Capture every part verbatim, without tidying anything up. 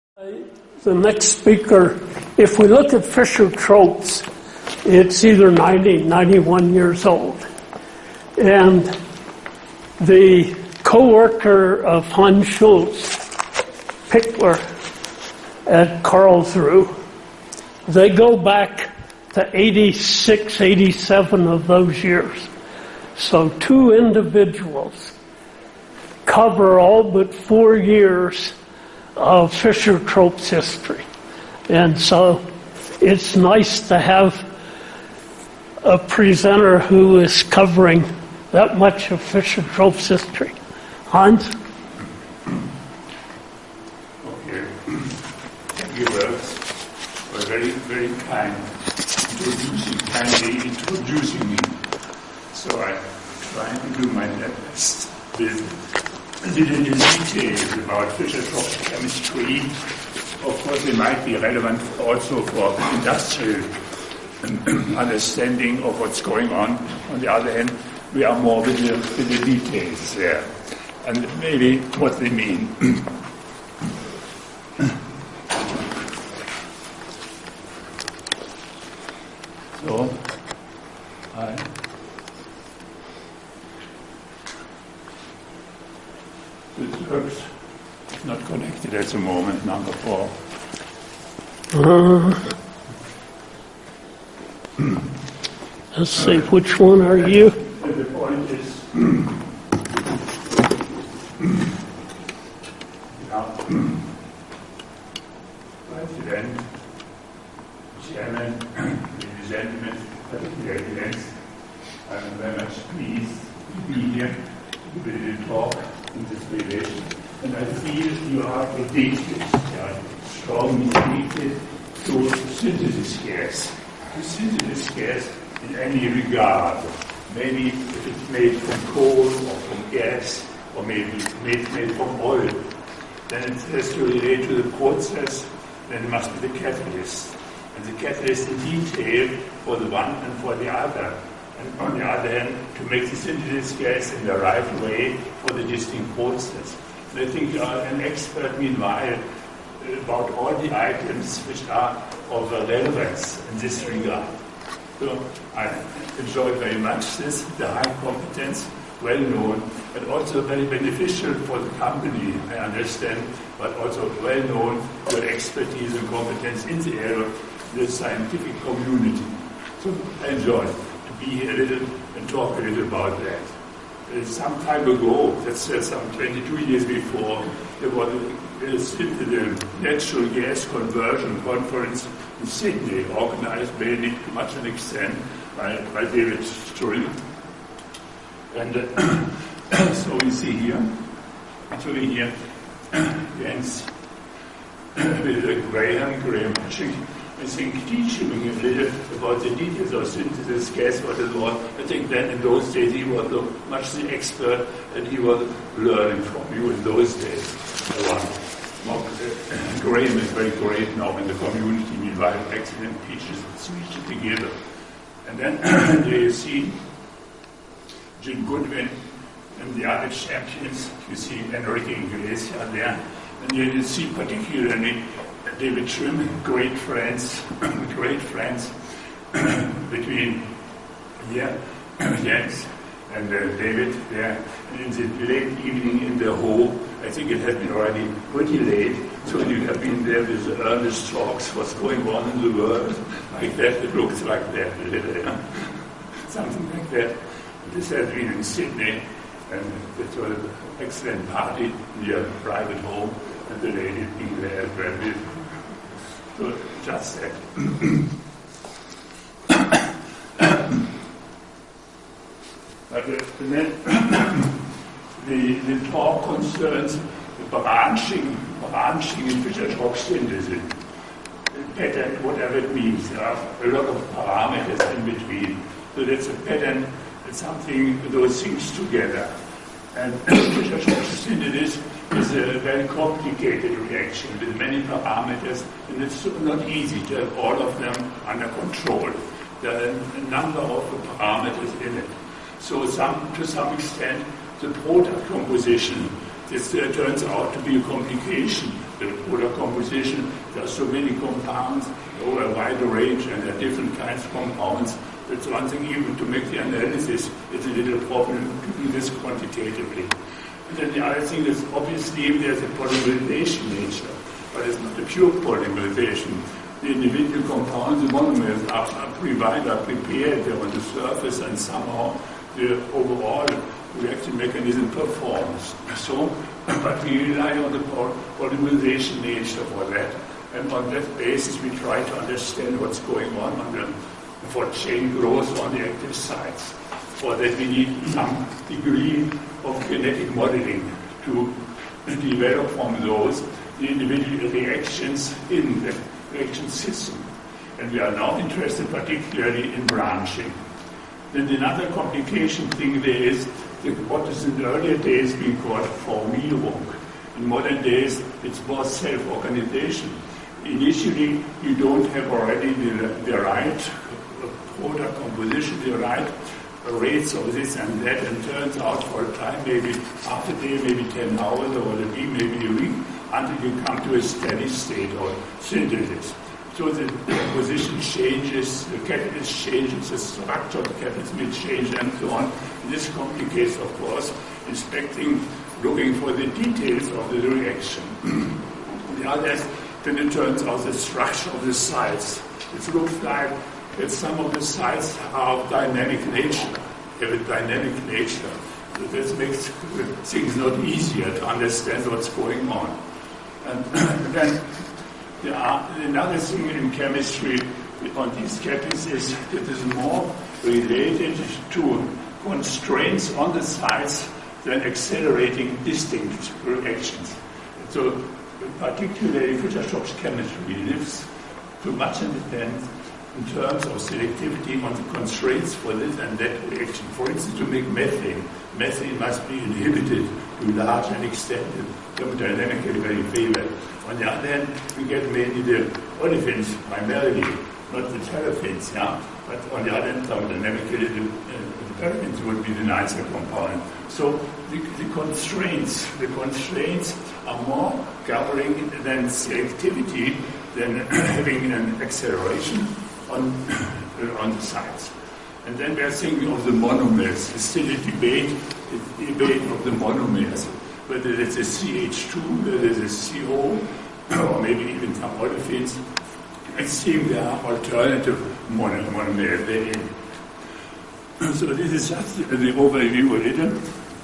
The next speaker, if we look at Fischer-Tropsch, it's either ninety, ninety-one years old. And the co-worker of Hans Schulz, Pickler at Karlsruhe, they go back to eighty-six, eighty-seven of those years. So two individuals cover all but four years of Fischer-Tropsch history. And so it's nice to have a presenter who is covering that much of Fischer-Tropsch history. Hans? Okay. Thank you, Rose, for very, very kind introducing, kindly introducing me. So I'm trying to do my best with little details about Fischer-Tropsch chemistry. Of course, they might be relevant also for industrial understanding of what's going on. On the other hand, we are more with the, with the details there, and maybe what they mean. So, I. This works. It's not connected at the moment, number four. Uh, let's see, which one are you? And the point is, now, President, Chairman, ladies and gentlemen, particular events, I'm very much pleased to be here to be able to talk in this relation. And I feel you are addicted, you are strongly addicted to synthesis gas. To synthesis gas in any regard. Maybe if it's made from coal or from gas, or maybe made, made from oil, then it has to relate to the process, then it must be the catalyst. And the catalyst in detail for the one and for the other. And on the other hand, to make the synthesis gas in the right way for the distinct process. And I think you are an expert, meanwhile, about all the items which are of relevance in this regard. So I enjoyed very much this, the high competence, well known, but also very beneficial for the company, I understand, but also well known, your expertise and competence in the area of the scientific community. So I enjoyed to be here a little and talk a little about that. Uh, some time ago, that's uh, some twenty-two years before, there was a, the natural gas conversion conference in Sydney, organized mainly to much an extent by, by David Strull. And uh, so we see here, actually here, Jens with uh, Graham, Graham, actually, I think teaching a little about the details of synthesis gas, what it was. I think then in those days he was the, much the expert and he was learning from you in those days. Graham is very great now in the community, meanwhile excellent teachers speeches together. And then there you see Jim Goodwin and the other champions. You see Enrique Iglesias there. And then you see particularly David Trim, great friends, great friends between yeah, Jens and uh, David there. And in the late evening in the hall, I think it had been already pretty late, so you have been there with the earnest talks, what's going on in the world, like that. It looks like that, a little, yeah? Something like that. This has been in Sydney, and it was an excellent party in your private home, and the lady being there as well. So just that. But uh, then the, the talk concerns the branching, branching in Fischer-Tropsch synthesis. Pattern, whatever it means. There are a lot of parameters in between. So that's a pattern, it's something, those things together. And Fischer-Tropsch synthesis is a very complicated reaction with many parameters, and it's not easy to have all of them under control. There are a number of parameters in it. So some, to some extent, the product composition this uh, turns out to be a complication. The polar composition, there are so many compounds over a wider range, and there are different kinds of compounds. It's one thing even to make the analysis, it's a little problem to do this quantitatively. And then the other thing is, obviously, there's a polymerization nature, but it's not a pure polymerization. The individual compounds, the monomers, are, are provided, are prepared, they're on the surface, and somehow the overall reaction mechanism performs. So, but we rely on the polymerization nature for that, and on that basis we try to understand what's going on on the, for chain growth on the active sites. For that we need some degree of genetic modeling to develop from those the individual reactions in the reaction system. And we are now interested particularly in branching. Then another complication thing there is that what is in the earlier days being called Formierung. In modern days, it's more self-organization. Initially, you don't have already the, the right product composition, the right rates of this and that, and turns out for a time, maybe half a day, maybe ten hours, or a week, maybe a week, until you come to a steady state or synthesis. So the composition changes, the catalyst changes, the structure of the catalyst may change, and so on. This complicates, of course, inspecting, looking for the details of the reaction. On the other hand, then it turns out the structure of the sites. It looks like that some of the sites are of dynamic nature, have a dynamic nature. So this makes things not easier to understand what's going on. And then there are another thing in chemistry on these catalysts that is more related to constraints on the sites than accelerating distinct reactions. So particularly Fischer-Tropsch chemistry lives too much in the end in terms of selectivity on the constraints for this and that reaction. For instance, to make methane, methane must be inhibited to a large an extent, thermodynamically very favored. On the other hand, we get mainly the olefins primarily, not the terpenes, yeah? But on the other hand, thermodynamically, the, uh, the terpenes would be the nicer component. So the, the constraints, the constraints are more governing than selectivity, than having an acceleration on, on the sides. And then we are thinking of the monomers. It's still a debate, a debate of the monomers, whether it's a C H two, whether it's a C O, or maybe even some olefins. It seems there are alternative mono monomers therein. So this is just the overview a little.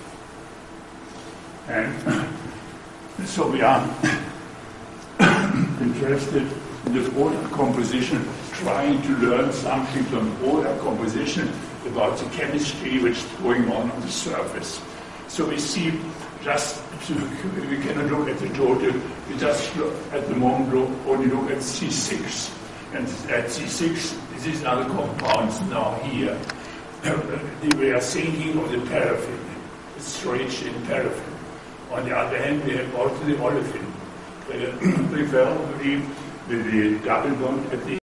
And so we are interested in the product composition, trying to learn something from product composition about the chemistry which is going on on the surface. So we see just, we cannot look at the total, we just look at the moment look, only look at C six. And at C six, these are the compounds now here. We are thinking of the paraffin, the straight chain paraffin. On the other hand, we have also the olefin. Preferably with the double bond at the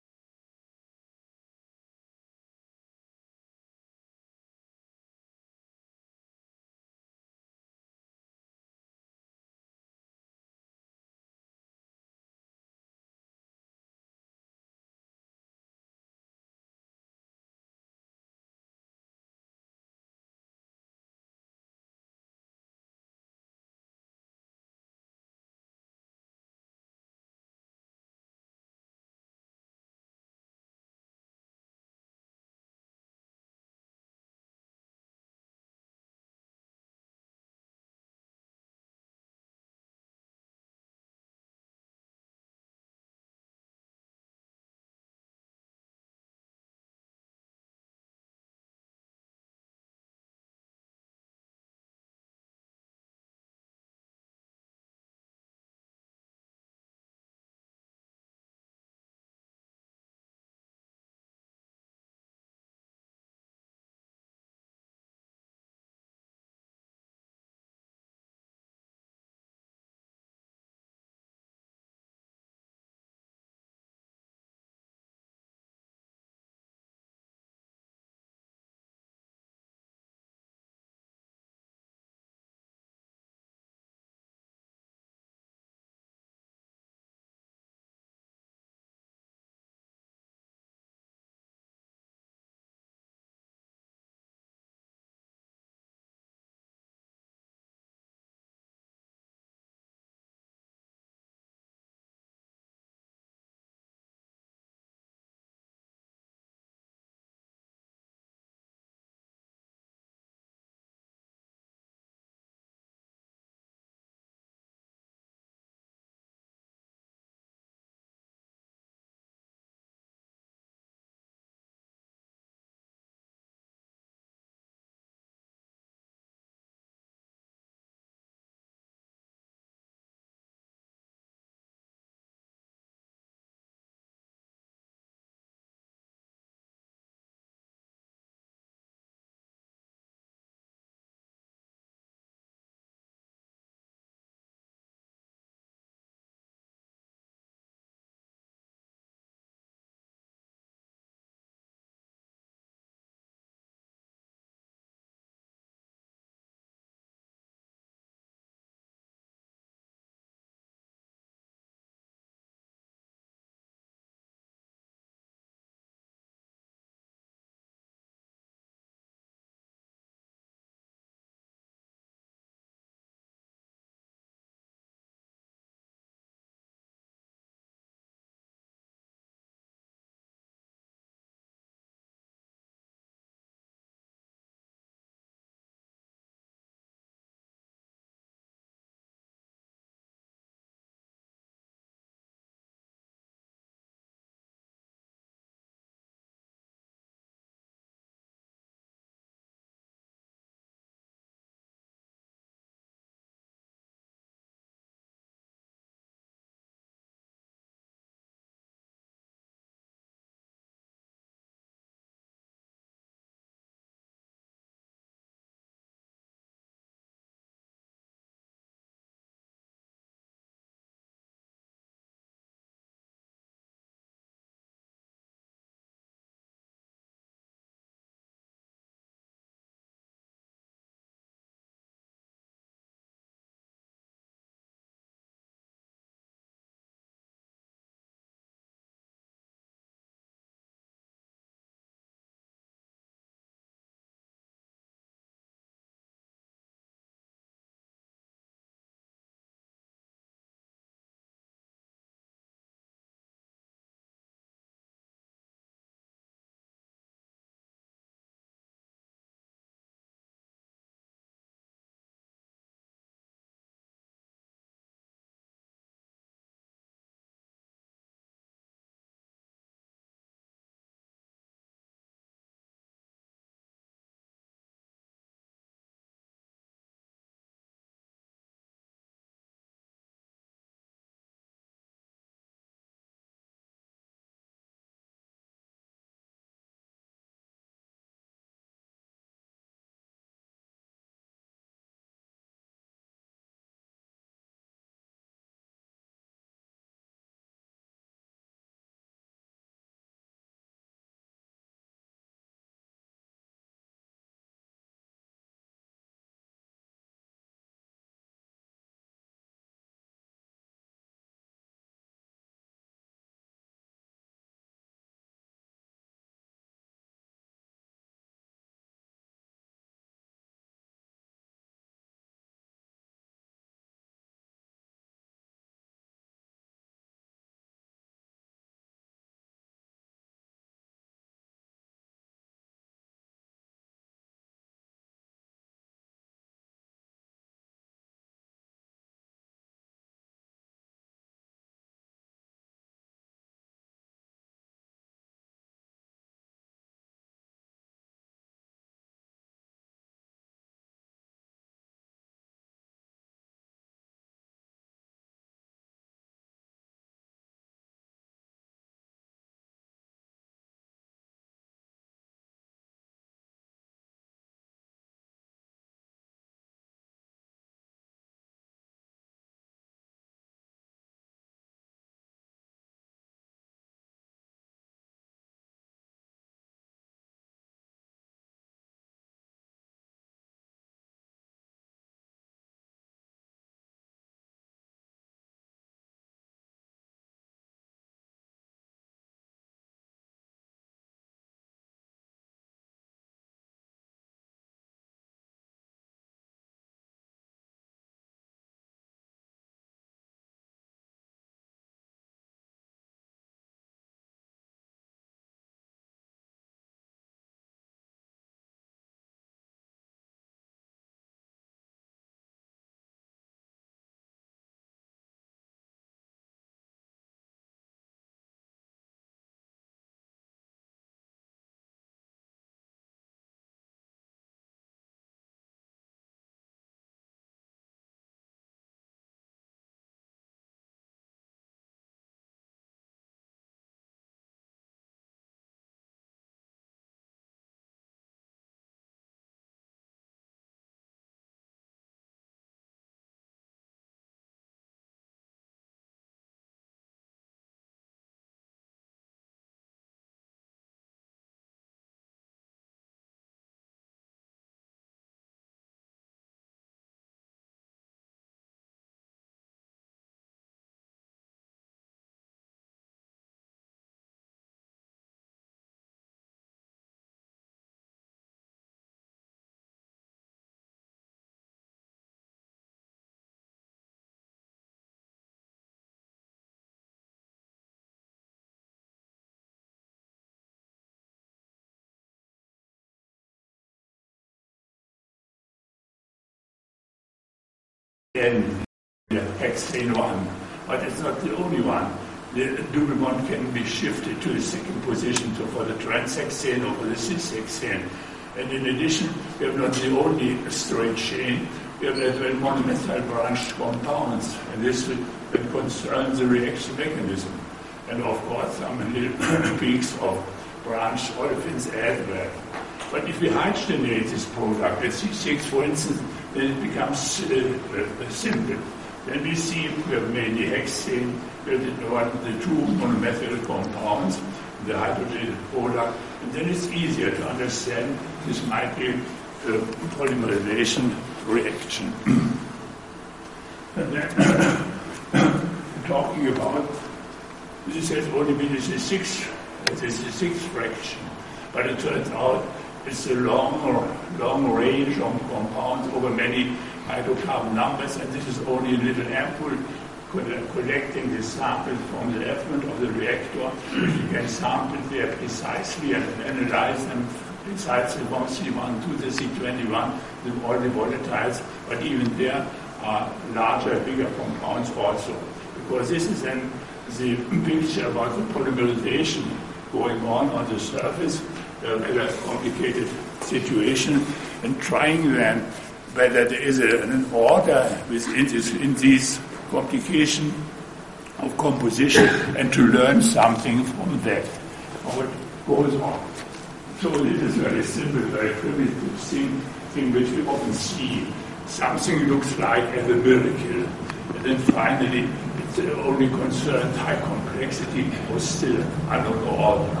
and the hexane one, but it's not the only one. The double bond can be shifted to the second position, so for the transhexane or for the cishexane. And in addition, we have not the only straight chain, we have as well monomethyl branched compounds, and this concerns the reaction mechanism. And of course, some little peaks of branched olefins as well. But if we hydrogenate this product, at C six for instance, then it becomes uh, uh, simple. Then we see we have mainly hexane, we have the, one, the two monomethyl compounds, the hydrogenated product, and then it's easier to understand this might be a polymerization reaction. And then talking about, this has only been a six, it is a sixth fraction, but it turns out it's a long, long range of compounds over many hydrocarbon numbers, and this is only a little ample collecting the samples from the effluent of the reactor. You can sample there precisely and analyze them precisely from C one to the C twenty-one with all the volatiles, but even there are larger, bigger compounds also, because this is then the picture about the polymerization going on on the surface, a very complicated situation, and trying then whether there is a, an order within this, in these complication of composition, and to learn something from that, what goes on. So this is very simple, very primitive thing, thing which we often see. Something looks like as a miracle, and then finally it only concerns high complexity or still under order.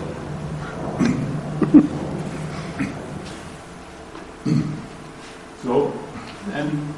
So then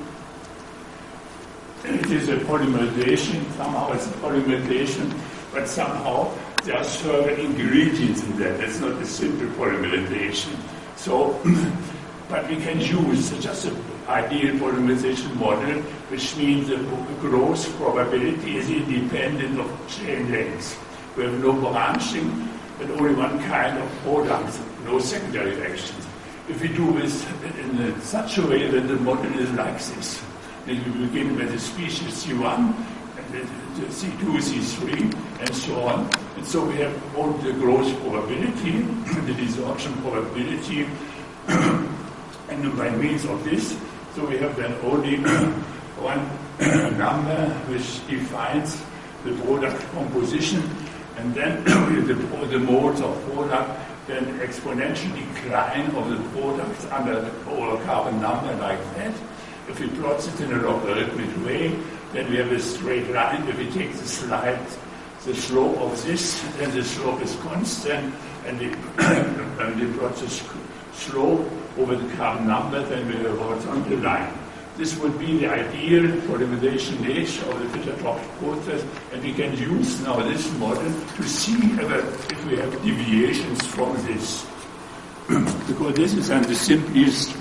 it is a polymerization, somehow it's a polymerization, but somehow there are further ingredients in that. It's not a simple polymerization. So, but we can use just an ideal polymerization model, which means the growth probability is independent of chain length. We have no branching, but only one kind of product, no secondary reactions. If we do this in such a way that the model is like this, then we begin with the species C one, and the C two, C three, and so on. And so we have all the growth probability, the desorption probability, and by means of this, so we have then only one number which defines the product composition, and then the, the modes of product, then exponential decline of the products under the carbon number like that. If we plot it in a logarithmic way, then we have a straight line. If we take the slide, the slope of this, then the slope is constant, and we, and we plot the slope over the carbon number, then we have a horizontal line. This would be the ideal polymerization age of the Fischer-Tropsch process, and we can use now this model to see if we have deviations from this. Because this is the simplest,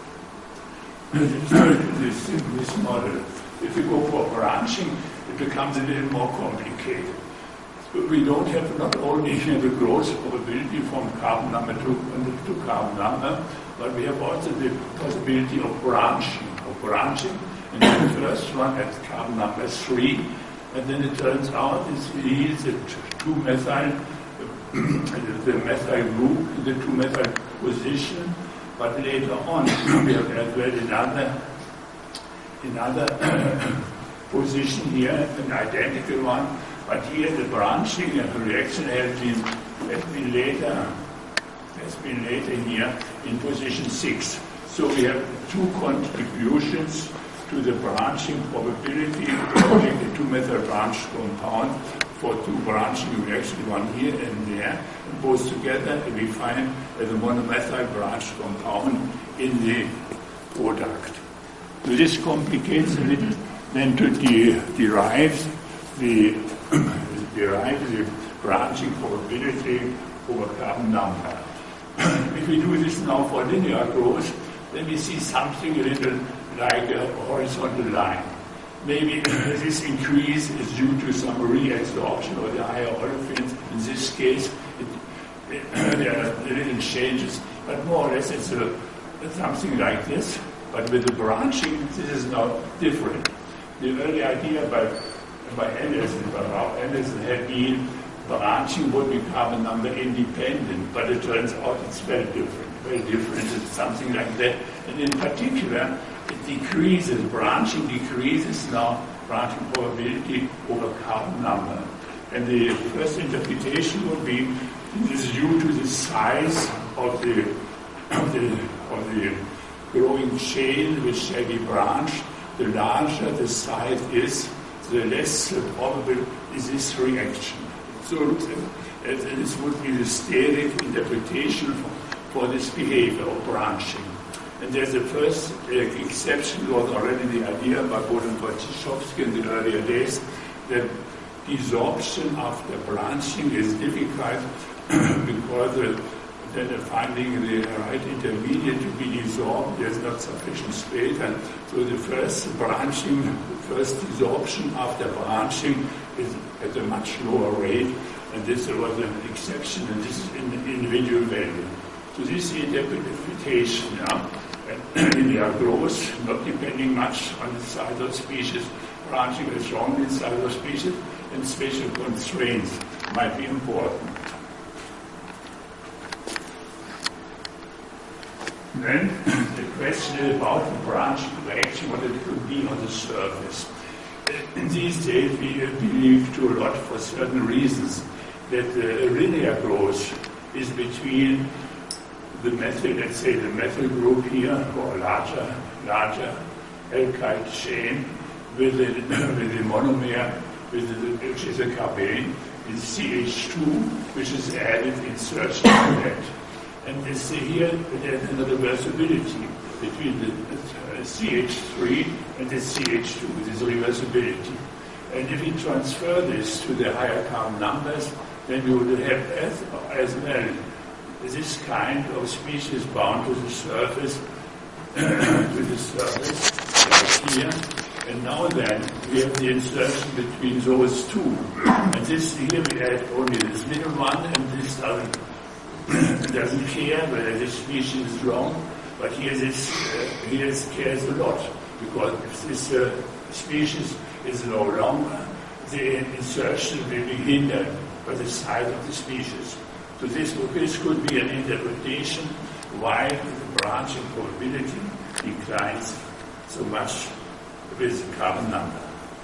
the simplest model. If we go for branching, it becomes a little more complicated. We don't have not only the growth probability from carbon number to, to carbon number, but we have also the possibility of branching, of branching. And then the first one at carbon number three, and then it turns out it yields a two methyl, the methyl group in the two methyl position. But later on, we have as well another, another position here, an identical one. But here the branching and the reaction has been, has been later, has been later here in position six. So we have two contributions to the branching probability. We take the two methyl branch compound for two branching reactions, one here and there, and both together, and we find the monomethyl branch compound in the product. So this complicates a little then to de- derive the derive the branching probability over carbon number. If we do this now for linear growth, then we see something a little like a horizontal line. Maybe this increase is due to some reabsorption or the higher olefins. In this case, it, it, there are little changes, but more or less it's, a, it's something like this. But with the branching, this is now different. The early idea by, by Anderson, by Ralph Anderson, had been branching would become a number independent, but it turns out it's very different, very different. It's something like that. And in particular, it decreases, branching decreases now, branching probability over carbon number. And the first interpretation would be this is due to the size of the, of the, of the growing chain which shall be branched. The larger the size is, the less probable is this reaction. So this would be the steric interpretation for, for this behavior of branching. And there's the first uh, exception was already the idea by Fischer-Tropsch in the earlier days that desorption after branching is difficult because uh, then uh, finding the right intermediate to be desorbed, there's not sufficient space. And so the first branching, the first desorption after branching is at a much lower rate, and this was an exception, and this is in the individual value. So this is the interpretation, yeah? And linear growth, not depending much on the size of species, branching is strong in size of species, and spatial constraints might be important. Then the question is about the branching reaction, what it could be on the surface. In these days, we believe to a lot for certain reasons that the linear growth is between the methyl, let's say the methyl group here, or larger, larger alkyl chain with the, with the monomer, with the, which is a carbene, is C H two, which is added in search to that. And you see here, there's another reversibility between the uh, C H three and the C H two, this reversibility. And if you transfer this to the higher carbon numbers, then you would have as, as well this kind of species bound to the surface, to the surface, like here. And now then, we have the insertion between those two. And this here we add only this middle one, and this doesn't, doesn't care whether this species is wrong, but here this, uh, here this cares a lot, because if this uh, species is no longer, the insertion will be hindered by the size of the species. So this, this could be an interpretation why the branching probability declines so much with the carbon number.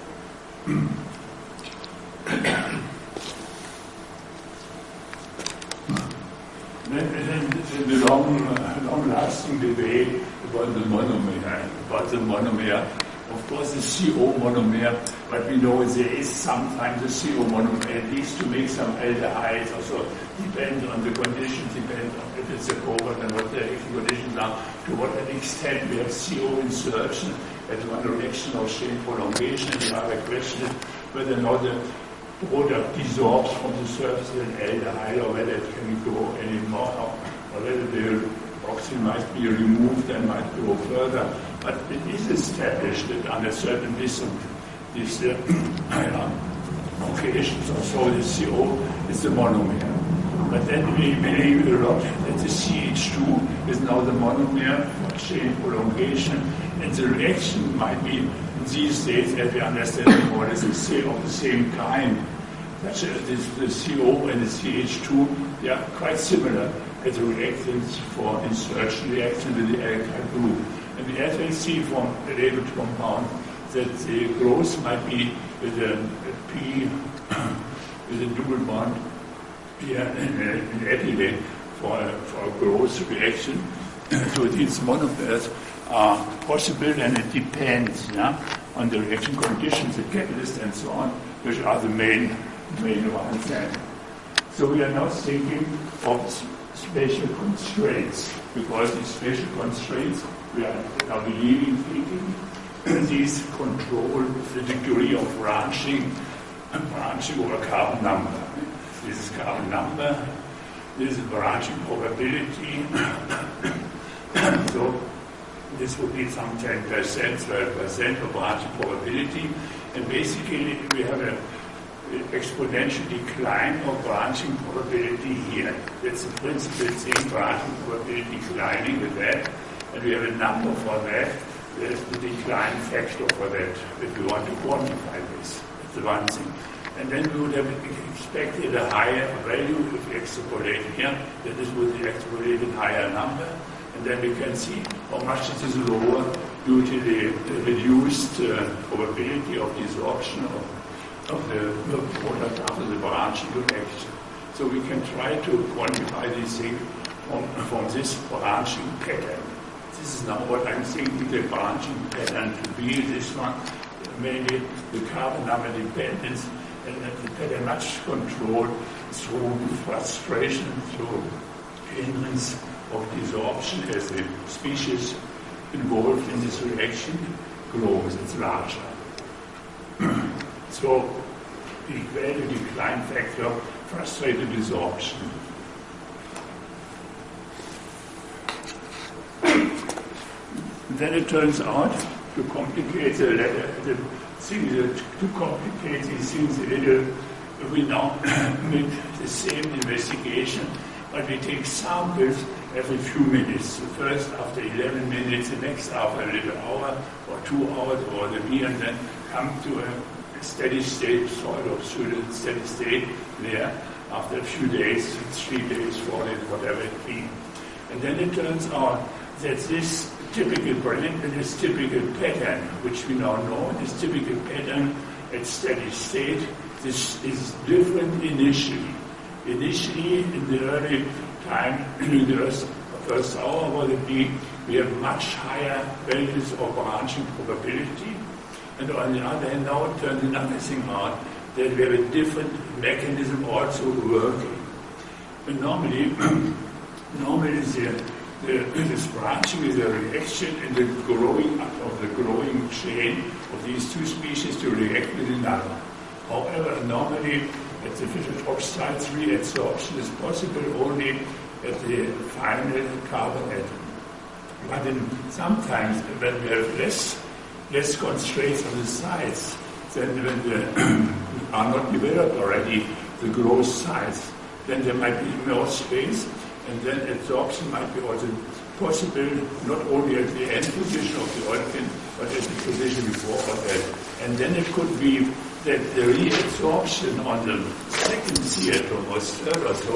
Then, then the long, uh, long-lasting debate about the monomer, about the monomer. Of course, the C O monomer, but we know there is sometimes a C O monomer, at least to make some aldehydes. Also, depend on the conditions, depend on if it's a covert and what the conditions are, to what extent we have C O insertion as one reaction of chain prolongation. The other question is whether or not the product desorbs from the surface of an aldehyde, or whether it can go anymore, or whether the oxygen might be removed and might go further. But it is established that under certain this, this uh, occasions or so, the C O is the monomer. But then we believe a lot that the C H two is now the monomer for chain prolongation, and the reaction might be in these days, as we understand it more, as the same of the same kind. Such as this, the C O and the C H two, they are quite similar as the reactants for insertion reaction with the alkyl group. And we actually see from the labeled compound that the growth might be with a, a P, with a double bond here in an ethylene for a, for a growth reaction. So these monomers are possible, and it depends yeah, on the reaction conditions, the catalyst and so on, which are the main, main ones. And so we are now thinking of spatial constraints, because these spatial constraints, we are now believing, thinking, these control the degree of branching, branching over carbon number. This is carbon number, this is branching probability. So this would be some ten percent, twelve percent of branching probability. And basically we have a exponential decline of branching probability here. That's the principal thing, branching probability declining with that. And we have a number for that. There's the decline factor for that, if we want to quantify this. That's the one thing. And then we would have expected a higher value if we extrapolate here, that this would be extrapolated higher number. And then we can see how much it is lower due to the, the reduced uh, probability of desorption of, of the, the product after the branching reaction. So we can try to quantify this thing from, from this branching pattern. This is now what I'm thinking the branching pattern to be, this one, maybe the carbon number dependence, and the pattern much controlled through frustration, through hindrance of desorption as the species involved in this reaction grows, it's larger. So the value decline factor frustrated desorption. Then it turns out to complicate the, the things, to complicate these things a little, we now make the same investigation, but we take samples every few minutes. The first after eleven minutes, the next after a little hour or two hours or the beer, and then come to a steady state, sort of steady state there after a few days, three days, four days, whatever it be. And then it turns out that this typical brain, this typical pattern, which we now know, this typical pattern at steady state, this is different initially. Initially, in the early time, in the first, first hour, what it be, we have much higher values of branching probability. And on the other hand, now it turns another thing out, that we have a different mechanism also working. And normally, normally the, the, this branching is a reaction in the growing up of the growing chain of these two species to react with another. However, normally at the Fischer-Tropsch site, reabsorption is possible only at the final carbon atom. But in, sometimes when we have less, less constraints on the sites, then when the are not developed already, the growth sites, then there might be more space, and then absorption might be also possible not only at the end position of the olefin, but at the position before that. And then it could be that the reabsorption on the second C atom or third or so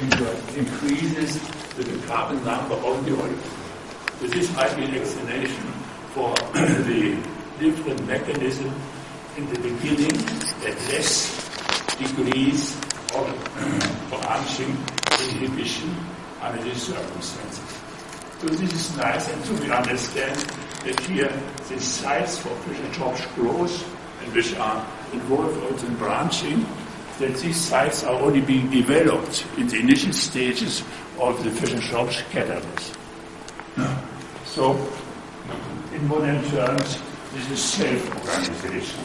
increases the carbon number on the olefin. So this might be an explanation for the different mechanism in the beginning at less degrees of branching inhibition under these circumstances. So this is nice, and so we understand that here the sites for Fischer-Tropsch growth, and which are involved also in branching, that these sites are only being developed in the initial stages of the Fischer-Tropsch catalysis. So, in modern terms, this is self-organization.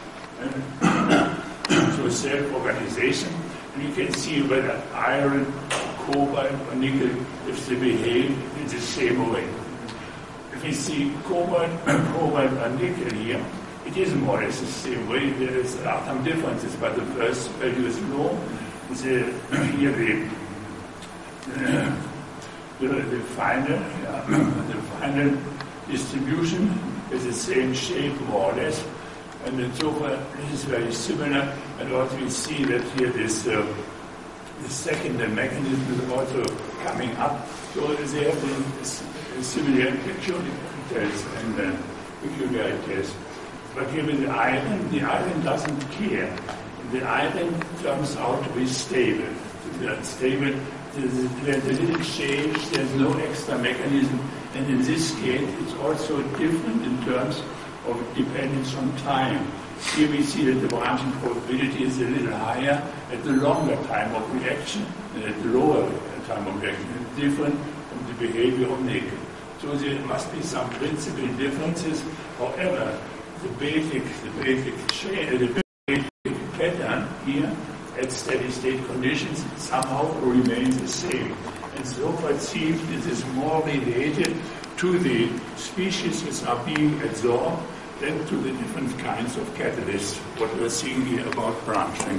So self-organization, and you can see whether iron, cobalt, or nickel, if they behave in the same way. If you see cobalt, cobalt, or nickel here, it is more or less the same way. There is are some differences, but the first value is low. The, here the, uh, the, the final, yeah, the final distribution is the same shape more or less. And then so far, this is very similar, and also we see that here this uh, the second mechanism is also coming up. So they have this, this similar peculiarities and uh, peculiarities. But here with the iron, the iron doesn't care. The iron turns out to be stable. It's stable. There's a little change. There's no extra mechanism, and in this case, it's also different in terms of dependence on time. Here we see that the branching probability is a little higher at the longer time of reaction than at the lower time of reaction. It's different from the behavior of nickel. So there must be some principal differences. However, the basic, the basic chain, the basic pattern here at steady state conditions somehow remains the same. And so far it seems this is more related to the species which are being absorbed than to the different kinds of catalysts, what we're seeing here about branching.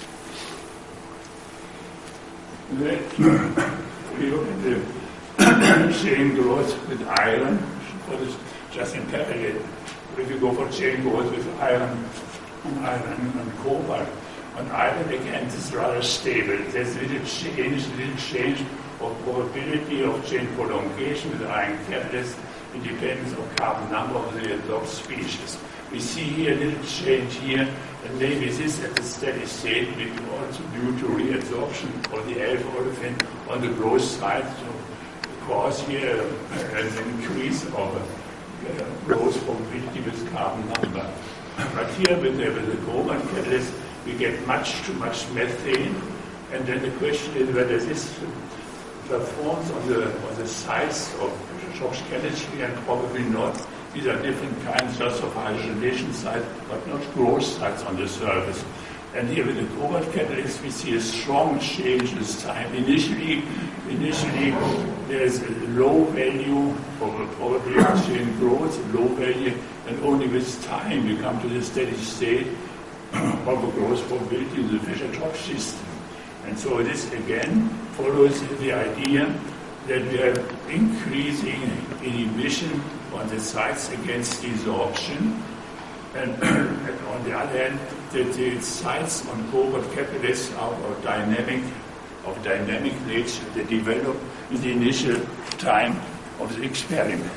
Then we look at the chain growth with iron, for this, just in parallel. If you go for chain growth with iron, iron and cobalt, on iron again it's rather stable. There's little change, little change of probability of chain prolongation with iron catalyst. It depends on carbon number of the adsorbed species. We see here a little change here, and maybe this at the steady state may be also due to reabsorption of the alpha olefin on the growth side. So cause here uh, an increase of uh, growth probability with carbon number. But here with the, with the cobalt catalyst, we get much too much methane, and then the question is whether this performs on the on the size of Fischer-Tropsch chemistry, and probably not. These are different kinds just of hydrogenation sites, but not growth sites on the surface. And here with the cobalt catalyst, we see a strong change this time. Initially, initially there's a low value of a probability of chain growth, a low value, and only with time we come to the steady state of a growth probability in the Fischer-Tropsch system. And so this again follows the idea that we have increasing inhibition on the sites against desorption, and, and on the other hand, that the sites on cobalt catalysts are of dynamic, of dynamic nature that develop in the initial time of the experiment.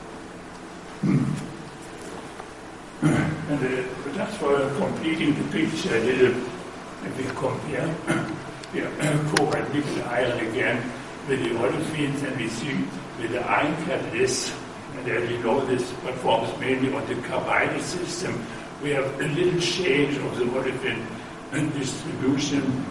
And uh, just for completing the picture a little, if we compare yeah, cobalt, nickel, iron again with the olefins, and we see with the iron catalyst, and as we know this performs mainly on the carbide system, we have a little change of the olefin distribution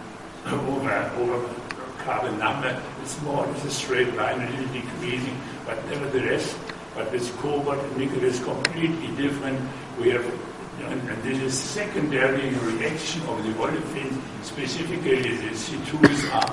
over, over carbon number. It's more or less a straight line, a little decreasing, but nevertheless, but with cobalt and nickel is completely different. We have, and, and this is secondary reaction of the olefins, specifically the C twos are,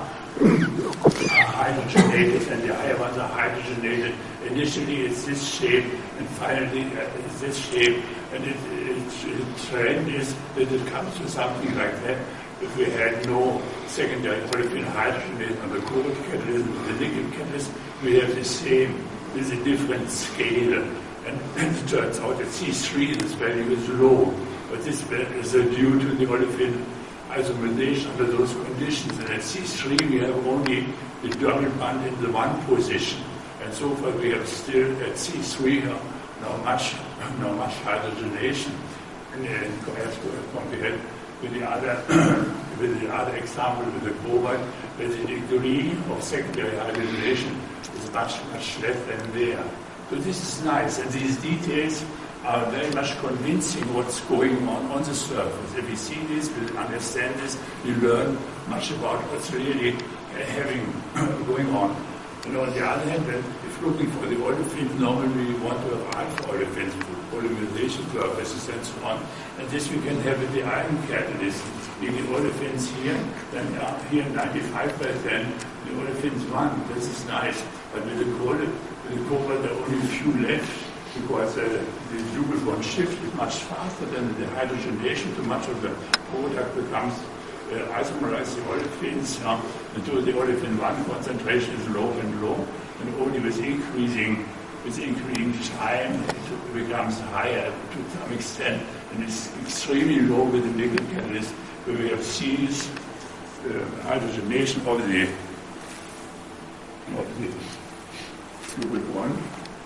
are hydrogenated, and the higher ones are hydrogenated. Initially it's this shape, and finally uh, it's this shape, and it, it, it trend is that it comes to something like that. If we had no secondary olefin hydrogenate on the cobalt catalyst, the nickel catalyst, we have the same, with a different scale. And, and it turns out that C three, this value is low, but this is uh, due to the olefin isomerization under those conditions. And at C three we have only the double bond in the one position, and so far we have still at C three now, now much, now much hydrogenation, and uh, as compared with the other, with the other example with the cobalt, where the degree of secondary hydrogenation is much, much less than there. So this is nice, and these details are very much convincing what's going on on the surface. If we see this, we understand this, we learn much about what's really uh, having going on. And on the other hand, if looking for the olefins, normally we want to have alpha olefins, polymerization surfaces and so on. And this we can have with the iron catalyst. In the olefins here, then uh, here ninety-five percent, the olefins one, this is nice. But with the cobalt, with the cobalt there are only a few left, because uh, the double bond shift is much faster than the hydrogenation. So much of the product becomes uh, isomerized the olefins, yeah, until the olefin one concentration is low and low, and only with increasing with increasing time it becomes higher to some extent, and it's extremely low with the nickel catalyst, where we have seized uh, hydrogenation of the of the double bond.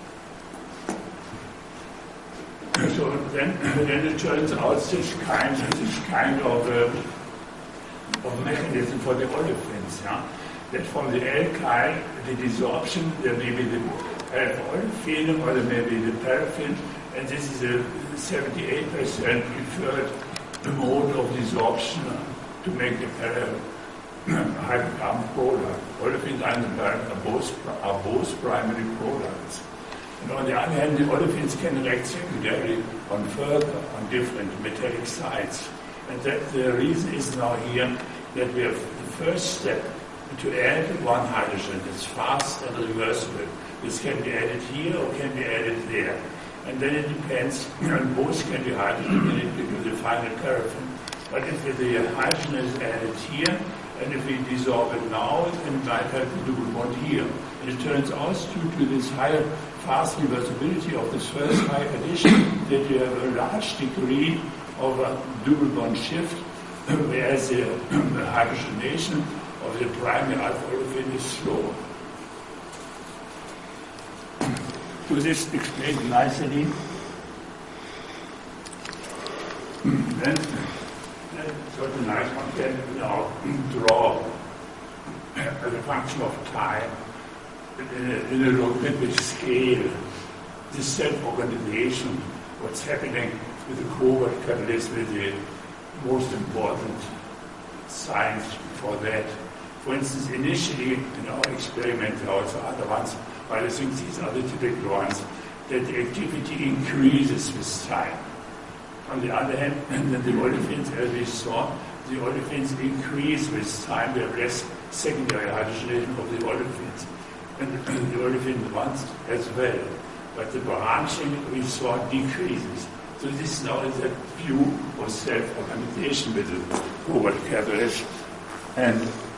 So then, then it turns out this kind, this kind of, uh, of mechanism for the olefins, yeah? That from the alkyl, the desorption, there may be the alpha olefin or there may be the paraffin, and this is a seventy-eight percent preferred mode of desorption to make the hydrocarbon product. Olefins and the paraffin are both, are both primary products. And on the other hand, the olefins can react secondarily on further, on different metallic sites. And that the reason is now here that we have the first step to add one hydrogen. It's fast and reversible. This can be added here or can be added there. And then it depends, and both can be hydrogenated because the final paraffin. But if the hydrogen is added here, And if we dissolve it now, then we might have the double bond here. And it turns out, due to this higher fast reversibility of this first high addition, that you have a large degree of a double bond shift, whereas the hydrogenation of the primary alpha olefin is slow. So this explained nicely. Then, then sort of nice one can now draw as a function of time in a, in a logarithmic scale the self-organization, what's happening with the covert catalyst, with the most important signs for that. For instance, initially in our experiment, there are also other ones, but I think these are the typical ones, that the activity increases with time. On the other hand, and then the olefins, as we saw, the olefins increase with time. We have less secondary hydrogenation of the olefins, and the olefin ones as well. But the branching we saw decreases. So this now is a view of self-organization with the covert catalyst, and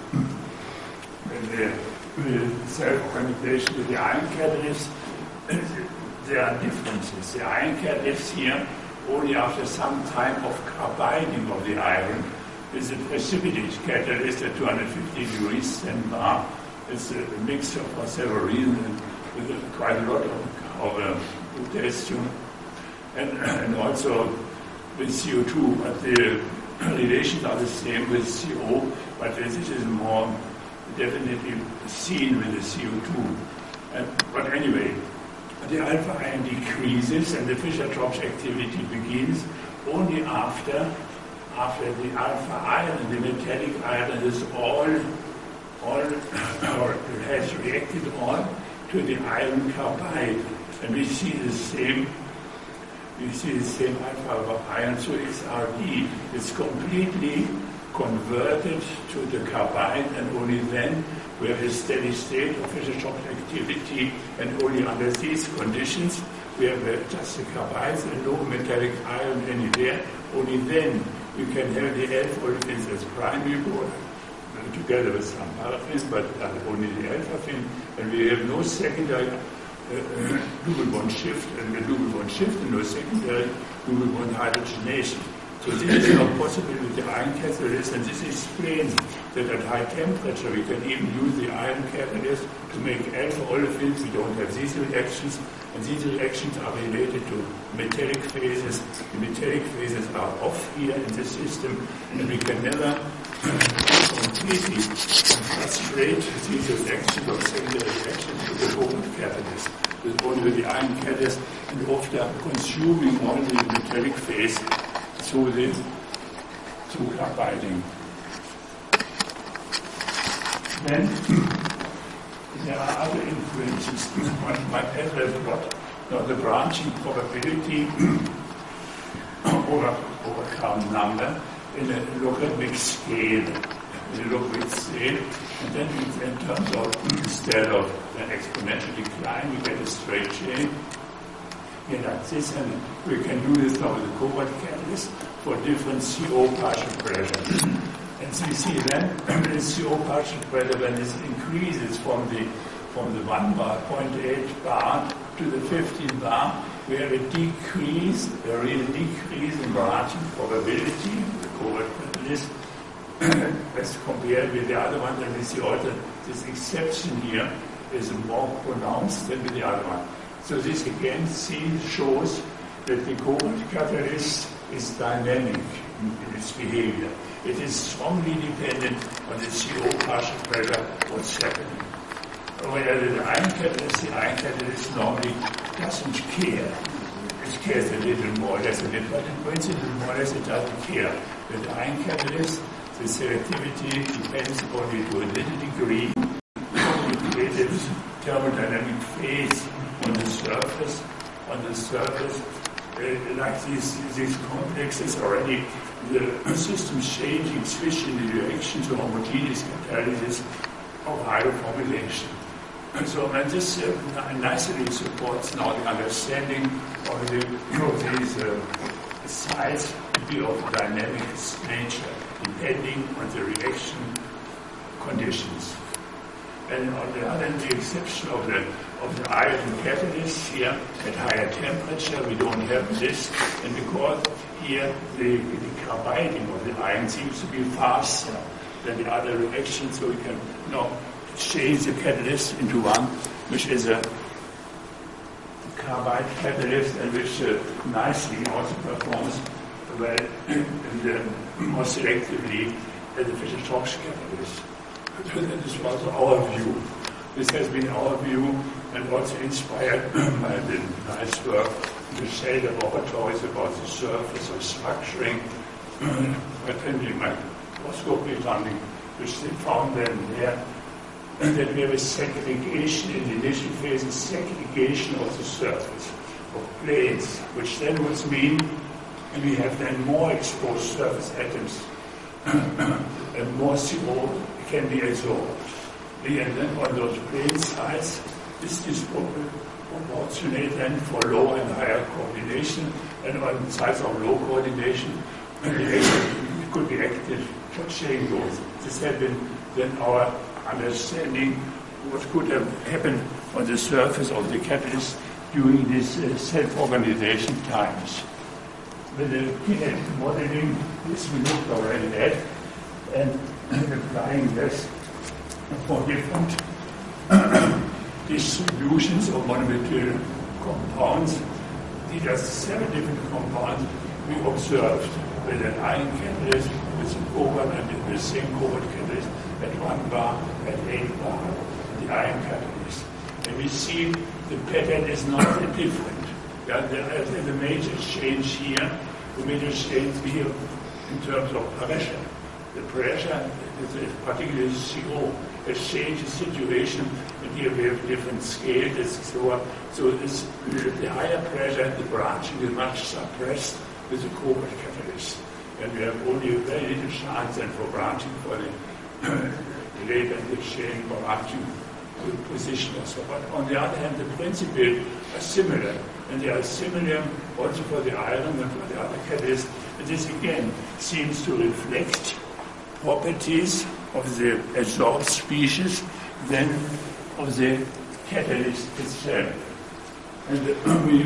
the, the self-organization with the ion catalyst. There are differences. The ion catalyst here, only after some time of carbiding of the iron, is a precipitate catalyst at two hundred fifty degrees Celsius bar. It's a mixture for several reasons, with quite a lot of, of uh, potassium, and, and also with C O two. But the relations are the same with C O, but this is more definitely seen with the C O two. And, but anyway, the alpha ion decreases and the Fischer-Tropsch activity begins only after after the alpha ion and the metallic ion is all all or has reacted all to the iron carbide, and we see the same we see the same alpha ion. So X R D is completely converted to the carbide, and only then we have a steady state of Fischer-Tropsch activity, and only under these conditions we have uh, just the carbides and no metallic ion anywhere. Only then we can have the alpha olefins as primary bond uh, together with some paraffins, but uh, only the alpha fin, and we have no secondary uh, uh, double bond shift, and the double bond shift and no secondary double bond hydrogenation. So this is not possible with the ion catalyst, and this explains that at high temperature we can even use the ion catalyst to make alpha olefins. We don't have these reactions, and these reactions are related to metallic phases. The metallic phases are off here in the system, and we can never completely frustrate these reactions or secondary reactions with the covert catalyst, with only with the ion catalyst, and after consuming all the metallic phase through the through carbiding. Then there are other influences. One might as well plot now the branching probability over over carbon number in a logarithmic scale. In a logarithmic scale, and then in terms of instead of an exponential decline, we get a straight chain. Here like this, and we can do this now with the covert catalyst for different C O partial pressures. And so you see then the C O partial pressure, when this increases from the from the one bar, zero point eight bar to the fifteen bar, we have a decrease, a real decrease in branching probability of the covert catalyst as compared with the other one. And we see also this exception here is more pronounced than with the other one. So this again sees, shows that the covert catalyst is dynamic in its behavior. It is strongly dependent on the C O partial pressure, what's happening. Whereas the ion catalyst, the ion catalyst normally doesn't care. It cares a little more or less a little, but in principle more or less it doesn't care. With the ion catalyst, the selectivity depends only to a little degree on the created thermodynamic phase on the surface, on the surface, uh, like these, these complexes already, the system's changing, switching the direction to homogeneous catalysis of hydroformylation. And so, and this uh, nicely supports now the understanding of, the, of these uh, sides to be of dynamic nature, depending on the reaction conditions. And on the other hand, the exception of the of the iron catalyst here at higher temperature, we don't have this, and because here the, the carbiding of the iron seems to be faster than the other reactions, so we can you know, change the catalyst into one which is a carbide catalyst and which uh, nicely also performs well and uh, more selectively as the Fischer-Tropsch catalyst. This was our view. This has been our view and also inspired by the nice work in the Shell laboratories about the surface of structuring, attending microscopy something which they found then there, that we have a segregation in the initial phase, a segregation of the surface of planes, which then would mean we have then more exposed surface atoms and more C O can be absorbed. And then on those plane sides, this is proportionate then for low and higher coordination, and on sides of low coordination, it could be active for chain growth. This had been then our understanding what could have happened on the surface of the catalyst during these uh, self-organization times. With the kinetic modeling, this we looked already at, and applying this for different distributions of monometal compounds. These are seven different compounds we observed with an iron catalyst, with a cobalt and the same cobalt catalyst at one bar, at eight bar, the iron catalyst. And we see the pattern is not different. Yeah, there is a major change here, the major change here in terms of pressure. The pressure, particularly C O, has changed the situation, and here we have different scales. So, so this, the higher pressure, the branching is much suppressed with the cobalt catalyst. And we have only a very little chance then for branching for the later in the chain branching position or so. But on the other hand, the principles are similar, and they are similar also for the iron and for the other catalysts. And this again seems to reflect properties of the adsorbed species than of the catalyst itself. And uh, we,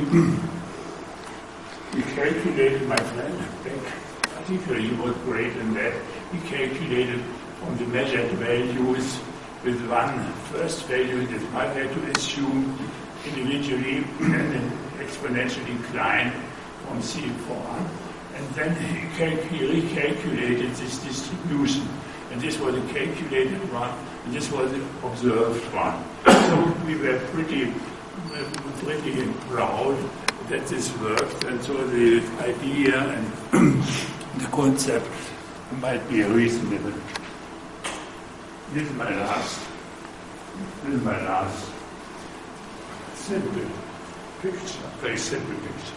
we calculated, my friend, particularly he was great in that, he calculated from the measured values with one first value that might have to assume individually an exponential decline from C four. And then he, calc- he recalculated this distribution. And this was a calculated one, and this was an observed one. So we were pretty, pretty proud that this worked, and so the idea and the concept might be reasonable. This is my last, this is my last simple picture, very simple picture.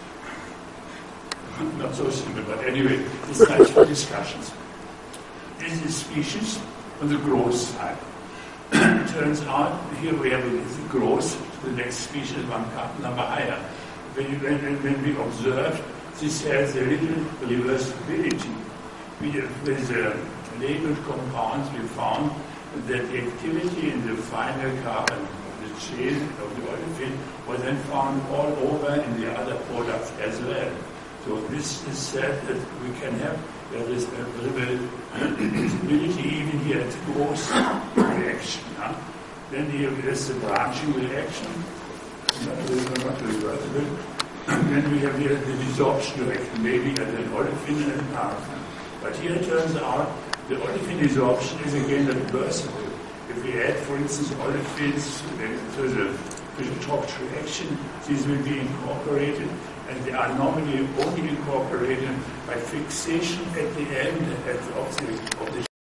Not so simple, but anyway, it's nice for discussions. This is a species on the growth side. It turns out here we have the growth, the next species one carbon number higher. When, you, when, when we observe, this has a little reversibility. We, with the labeled compounds, we found that the activity in the final carbon of the chain of the olefin was then found all over in the other products as well. So this is said that we can have, there is a reversibility even here at the growth reaction. Huh? Then here is the branching reaction, not reversible. Then we have here the desorption reaction, maybe at an olefin and paraffin. But here it turns out the olefin desorption is again reversible. If we add, for instance, olefins to the Fischer-Tropsch reaction, these will be incorporated, and they are normally only incorporated by fixation at the end at the, of, the, of the